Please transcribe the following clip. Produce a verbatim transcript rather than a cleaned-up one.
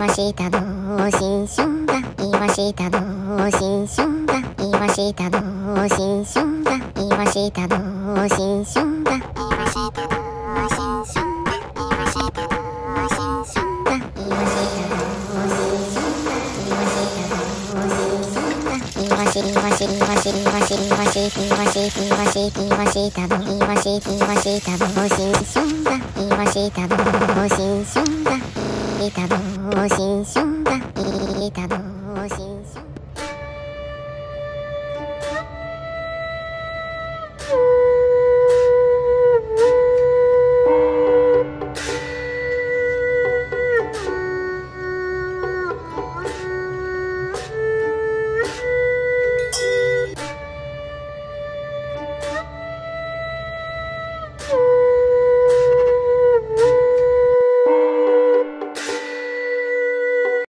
岩下の新生姜、岩下の新生姜、岩下の新生姜、岩下の新生姜、岩下の新生姜、岩下の新生姜、岩下の新生姜、岩下の新生姜、岩し岩し岩し岩し岩し岩し岩し岩下の岩し岩下の新生姜、岩下の新生姜、板の新生姜、板の新生姜。